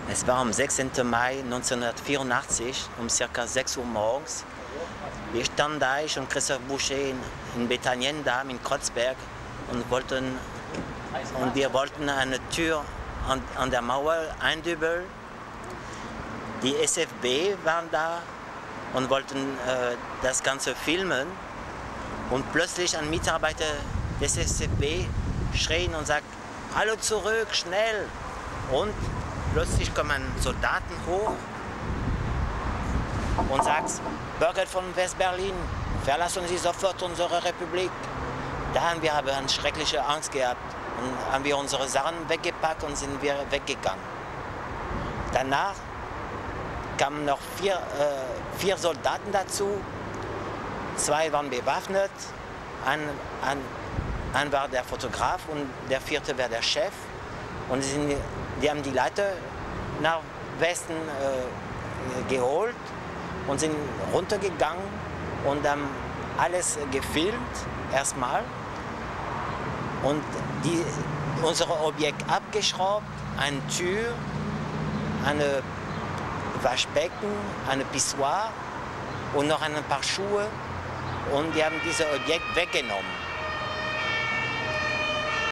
Es war am 16. Mai 1984 um ca. 6 Uhr morgens. Wir standen da, ich und Christoph Boucher in Bethanien da in Kreuzberg und wir wollten eine Tür an der Mauer eindübeln. Die SFB waren da und wollten das Ganze filmen. Und plötzlich ein Mitarbeiter des SFB schreit und sagt: "Hallo zurück, schnell!" Und plötzlich kommen Soldaten hoch und sagen: "Bürger von West-Berlin, verlassen Sie sofort unsere Republik." Da haben wir aber eine schreckliche Angst gehabt und haben wir unsere Sachen weggepackt und sind wir weggegangen. Danach kamen noch vier Soldaten dazu. 2 waren bewaffnet, ein war der Fotograf und der 4. war der Chef. Und die haben die Leiter nach Westen geholt und sind runtergegangen und haben alles gefilmt erstmal und unser Objekt abgeschraubt, eine Tür, eine Waschbecken, eine Pissoir und noch ein paar Schuhe, und die haben dieses Objekt weggenommen.